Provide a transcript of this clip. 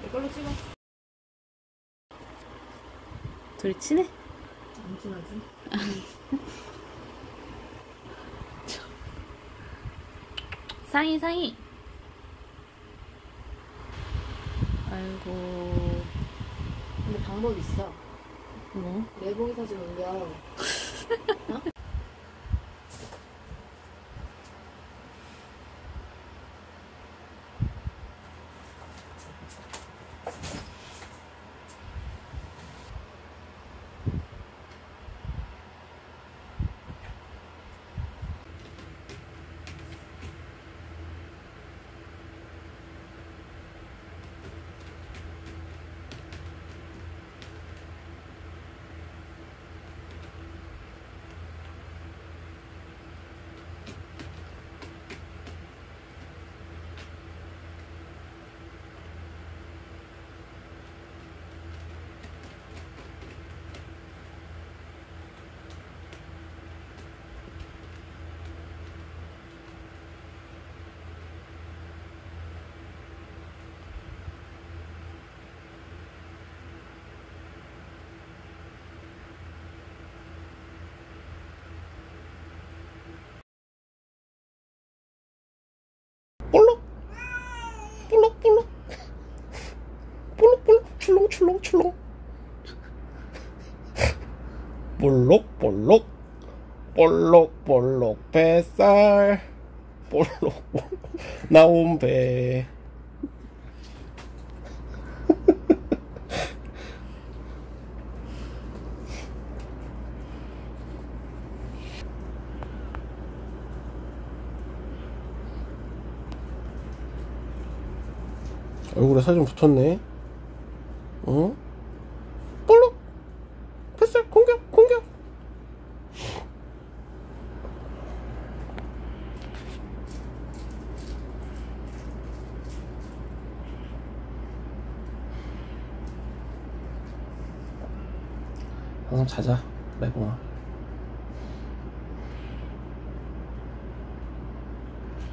이걸로 찍어. 둘이 친해? 안 친하지? 상이 상이. 아이고. 근데 방법 있어. 뭐? 내복이 사진 올려. 어? 볼록 볼록 볼록 출렁출렁 볼록볼록 볼록볼록 뱃살 볼록 나온 배. 얼굴에 살 좀 붙었네. 어? 볼록 뱃살 공격. 항상 자자, 레봉아.